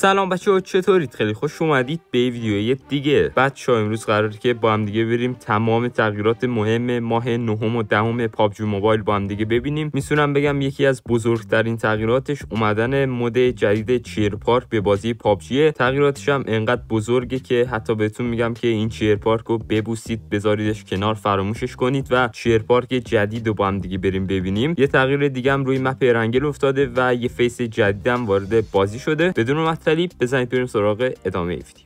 سلام بچه‌ها، چطورید؟ خیلی خوش اومدید به ویدیوی دیگه. بچه‌ها امروز قراره که با هم دیگه بریم تمام تغییرات مهم ماه نهم و دهم پابجی موبایل با هم دیگه ببینیم. میتونم بگم یکی از بزرگترین تغییراتش اومدن مود جدید چیر پارک به بازی پابجیه. تغییراتش هم انقدر بزرگه که حتی بهتون میگم که این چیر پارک رو ببوسید، بذاریدش کنار، فراموشش کنید و چیر پارک جدید رو با هم دیگه بریم ببینیم. یه تغییر دیگه هم روی مپ رنگل افتاده و یه فیس جدید هم وارد بازی شده. بدون مطلب بزنید بریم سراغ ادامه ویدیو.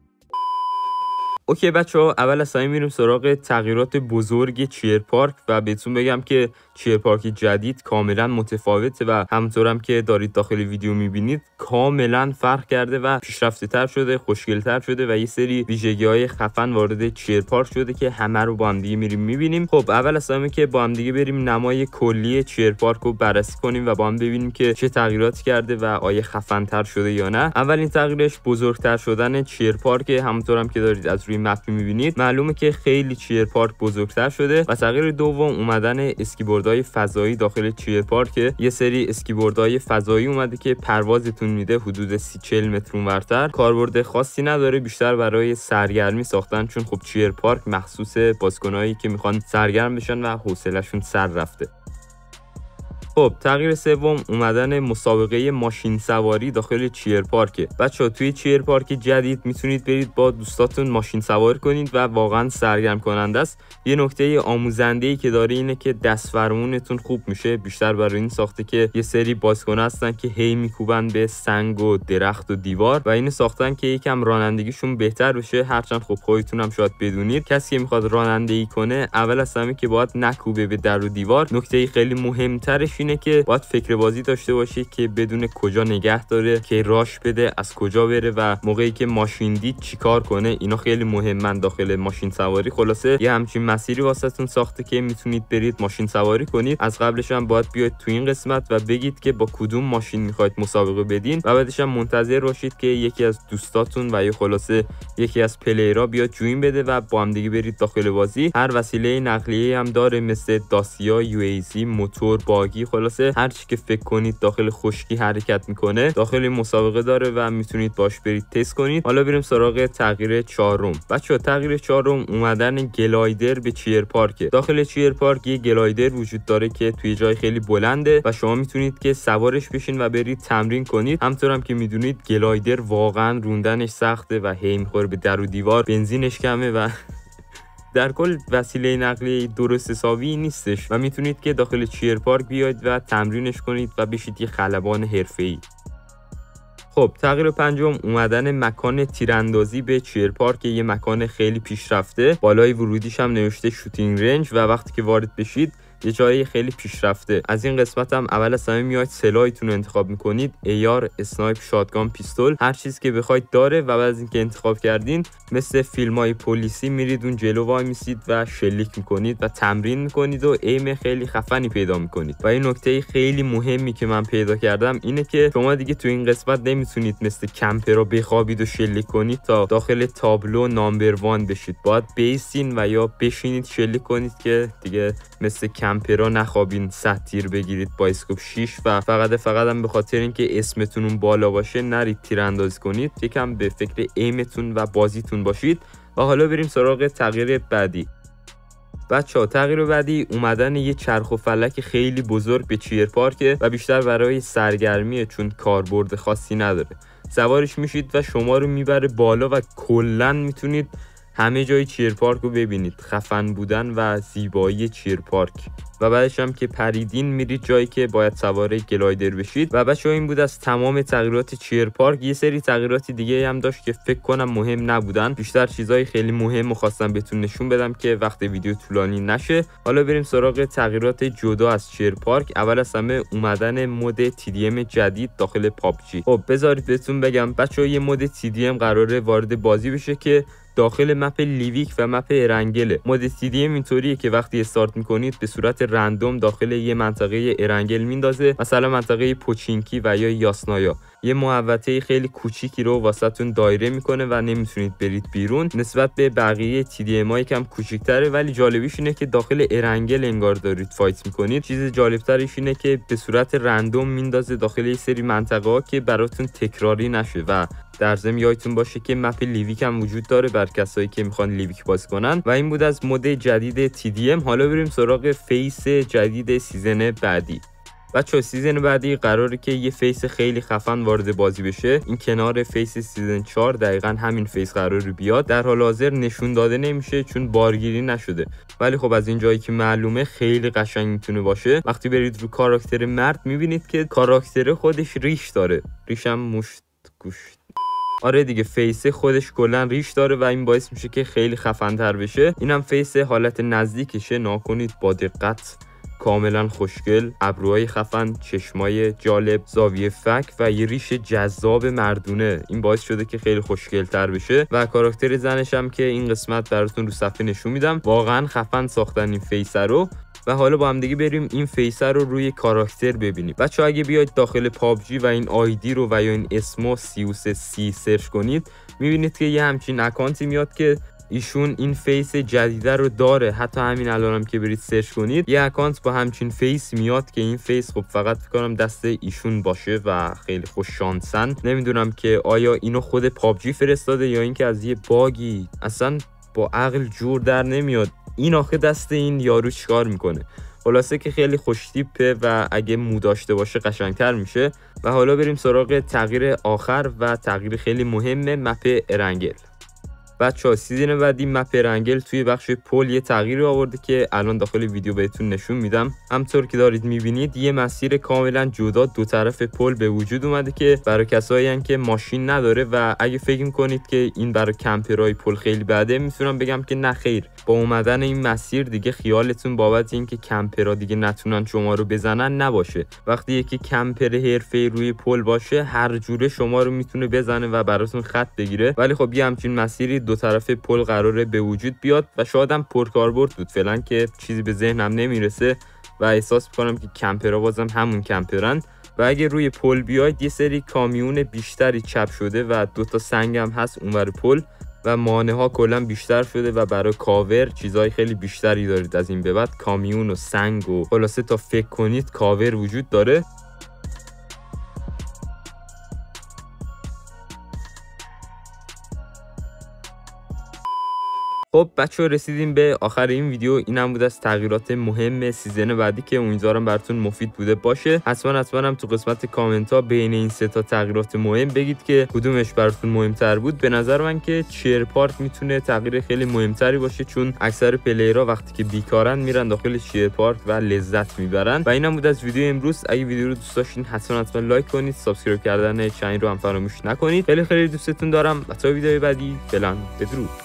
اوکی بچه‌ها، اول از همه میریم سراغ تغییرات بزرگ چیر پارک و بهتون بگم که چیر پارک جدید کاملا متفاوته و همونطور هم که دارید داخل ویدیو میبینید کاملا فرق کرده و پیشرفته تر شده، خوشگل تر شده و یه سری ویژگی‌های خفن وارد چیر پارک شده که همه رو با هم دیگه میریم میبینیم. خب اول از همه که با هم دیگه بریم نمای کلی چیر پارک رو بررسی کنیم و با هم ببینیم که چه تغییراتی کرده و آیا خفن تر شده یا نه. اولین تغییرش بزرگتر شدن چیر پارک، همونطور هم که دارید از روی مپ میبینید معلومه که خیلی چیر پارک بزرگتر شده. و تغییر دوم اومدن اسکیبوردهای فضایی داخل چیر پارک. یه سری اسکیبوردهای فضایی اومده که پروازتون میده حدود 30-40 متر اونورتر. کاربرد خاصی نداره، بیشتر برای سرگرمی ساختن، چون خب چیر پارک مخصوص بازیکنایی که میخوان سرگرم بشن و حوصله‌شون سر رفته. خب تغییر سوم اومدن مسابقه ماشین سواری داخل چیر پارک. بچه‌ها توی چیر پارک جدید میتونید برید با دوستاتون ماشین سواری کنید و واقعا سرگرم کننده است. یه نکته آموزنده‌ای که داره اینه که دست فرمونتون خوب میشه. بیشتر برای این ساخته که یه سری بازیکن هستن که هی میکوبن به سنگ و درخت و دیوار و اینو ساختن که یکم رانندگیشون بهتر بشه. هرچند خب خودتون هم شاید بدونید کسی که میخواد رانندگی کنه اول از همه که باید نکوبه به در و دیوار. نکته خیلی مهمترش اینه که باید فکر بازی داشته باشه که بدون کجا نگه داره، که راش بده، از کجا بره و موقعی که ماشین دید چیکار کنه. اینا خیلی مهمن داخل ماشین سواری. خلاصه یه همچین مسیری واسهتون ساخته که میتونید برید ماشین سواری کنید. از قبلش هم باید بیاید تو این قسمت و بگید که با کدوم ماشین میخواید مسابقه بدین و بعدش هم منتظر باشید که یکی از دوستاتون و یا خلاصه یکی از پلیرها بیاد جوین بده و با هم دیگه برید داخل بازی. هر وسیله نقلیه هم داره، مثل داسیا، UAZ، موتور، باگی، خلاصه هر چی که فکر کنید داخل خشکی حرکت میکنه داخل مسابقه داره و میتونید باش برید تست کنید. حالا بریم سراغ تغییر چهارم. بچه‌ها تغییر چهارم اومدن گلایدر به چیر پارک. داخل چیر پارک یه گلایدر وجود داره که توی جای خیلی بلنده و شما میتونید که سوارش بشین و برید تمرین کنید. همونطور هم که میدونید گلایدر واقعا روندنش سخته و هی میخوره به در و دیوار، بنزینش کمه و در کل وسیله نقلیه درست حسابی نیستش و میتونید که داخل چیر پارک بیاید و تمرینش کنید و بشید یه خلبان حرفه‌ای. خب تغییر پنجم اومدن مکان تیراندازی به چیر پارک. یه مکان خیلی پیشرفته، بالای ورودیش هم نوشته شوتینگ رنج و وقتی که وارد بشید یه جایی خیلی پیشرفته. از این قسمت هم اول از همه میاید سلاحتون رو انتخاب میکنید، AR، اسنایپ، شاتگان، پیستول، هر چیز که بخواید داره و بعد از اینکه انتخاب کردین مثل فیلم‌های پلیسی میرید اون جلو وای میسید و شلیک میکنید و تمرین میکنید و ایم خیلی خفنی پیدا میکنید. و این نکته خیلی مهمی که من پیدا کردم اینه که شما دیگه تو این قسمت نمیتونید مثل کمپرها بخوابید و شلیک کنید تا داخل تابلو نامبر 1 بشید. باید بیسین و یا بشینید شلیک کنید که دیگه مثل کمپرها نخوابین 100 تیر بگیرید با اسکوپ 6 و فقط هم به خاطر اینکه اسمتون اون بالا باشه نرید تیراندازی کنید. یکم به فکر ایمتون و بازیتون باشید. و حالا بریم سراغ تغییر بعدی. بچه‌ها تغییر بعدی اومدن یه چرخ و فلک خیلی بزرگ به چیر پارک و بیشتر برای سرگرمیه، چون کاربرد خاصی نداره. سوارش میشید و شما رو میبره بالا و کلاً میتونید همه جای چیر پارک رو ببینید. خفن بودن و زیبایی چیر پارک. و بعدش هم که پریدین میرید جایی که باید سوار گلایدر بشید. و بچه‌ها این بود از تمام تغییرات چیر پارک. یه سری تغییرات دیگه هم داشت که فکر کنم مهم نبودن، بیشتر چیزای خیلی مهم رو خواستم بهتون نشون بدم که وقت ویدیو طولانی نشه. حالا بریم سراغ تغییرات جدا از چیر پارک. اول از همه اومدن مود TDM جدید داخل پابجی. خب بذارید بهتون بگم بچه‌ها، یه مود TDM قراره وارد بازی بشه که داخل مپ لیویک و مپ ارنگله. مود TDM اینطوریه که وقتی استارت میکنید به صورت رندوم داخل یه منطقه ارنگل میندازه، مثلا منطقه پوچینکی و یا یاسنایا. یه محوطه خیلی کوچیکی رو واسهتون دایره میکنه و نمیتونید برید بیرون. نسبت به بقیه TDM ها یکم کوچیک‌تره، ولی جالبیش اینه که داخل ارنگل انگار دارید فایت میکنید. چیز جالبترش اینه که به صورت رندوم میندازه داخل یه سری منطقه ها که براتون تکراری نشه. و در ضمن یادتون باشه که مپ لیویک هم وجود داره بر کسایی که میخوان لیویک بازی کنن. و این بود از مود جدید TDM. حالا بریم سراغ فیس جدید سیزن بعدی. بچه‌ها سیزن بعدی قراره که یه فیس خیلی خفن وارد بازی بشه. این کنار فیس سیزن 4 دقیقاً همین فیس قراره بیاد. در حال حاضر نشون داده نمیشه چون بارگیری نشده، ولی خب از این جایی که معلومه خیلی قشنگ میتونه باشه. وقتی برید رو کاراکتر مرد میبینید که کاراکتر خودش ریش داره، ریشم مشت گوشت. آره دیگه، فیس خودش کلا ریش داره و این باعث میشه که خیلی خفن تر بشه. اینم فیس حالت نزدیکشه، ناکنید با دقت، کاملا خوشگل، ابروهای خفن، چشمای جالب، زاویه فک و یه ریش جذاب مردونه. این باعث شده که خیلی خوشگل تر بشه. و کاراکتر زنش هم که این قسمت براتون رو صفحه نشون میدم، واقعا خفن ساختن این فیس رو. و حالا با هم دیگه بریم این فیس رو روی کاراکتر ببینیم. بچه‌ها اگه بیاید داخل پابجی و این آیدی رو و یا این اسمو 33C سرچ کنید، میبینید که یه همچین اکانتی میاد که ایشون این فیس جدیده رو داره. حتی همین الانم که برید سرچ کنید یه اکانت با همچین فیس میاد که این فیس خب فقط فکر کنم دست ایشون باشه و خیلی خوش شانسن. نمیدونم که آیا اینو خود پابجی فرستاده یا اینکه از یه باگی، اصلا با عقل جور در نمیاد این آخه دست این یارو چیکار میکنه. خلاصه که خیلی خوش تیپه و اگه مو داشته باشه قشنگتر میشه. و حالا بریم سراغ تغییر آخر و تغییر خیلی مهم مپ ارنگل. بچه‌ها سیزن بعدی مپ ارنگل توی بخش پل یه تغییری آورده که الان داخل ویدیو بهتون نشون میدم. همونطور که دارید میبینید یه مسیر کاملا جدا دو طرف پل به وجود اومده که برای کسایی که ماشین نداره. و اگه فکر میکنید که این برای کمپرای پل خیلی بده، میتونم بگم که نه خیر. با اومدن این مسیر دیگه خیالتون بابت اینکه کمپرا دیگه نتونن شما رو بزنن نباشه. وقتی یکی کمپر حرفه‌ای روی پل باشه هر جوره شما رو میتونه بزنه و براتون خط بگیره. ولی خب یه همچین مسیری دو طرف پل قراره به وجود بیاد و شاید هم پرکاربرد بود، فعلا که چیزی به ذهنم نمیرسه و احساس میکنم که کمپرها بازم همون کمپرن. و اگه روی پل بیاید یه سری کامیون بیشتری چپ شده و دوتا سنگ هم هست اونور پل و مانع ها کلا بیشتر شده و برای کاور چیزهای خیلی بیشتری دارید از این به بعد. کامیون و سنگ و خلاصه تا فکر کنید کاور وجود داره. خب بچه‌ها رسیدیم به آخر این ویدیو. اینم بود از تغییرات مهم سیزن بعدی که امیدوارم براتون مفید بوده باشه. حتما هم تو قسمت کامنت ها بین این سه تا تغییرات مهم بگید که کدومش براتون مهمتر بود. به نظر من که چیر پارک میتونه تغییر خیلی مهمتری باشه، چون اکثر پلیرها وقتی که بیکارن میرن داخل چیر پارک و لذت میبرن. و اینم بود از ویدیو امروز. اگه ویدیو رو دوست داشتین حتما لایک کنید، سابسکرایب کردن چنل رو هم فراموش نکنید. خیلی دوستتون دارم. تا ویدیو بعدی فعلا بدرود.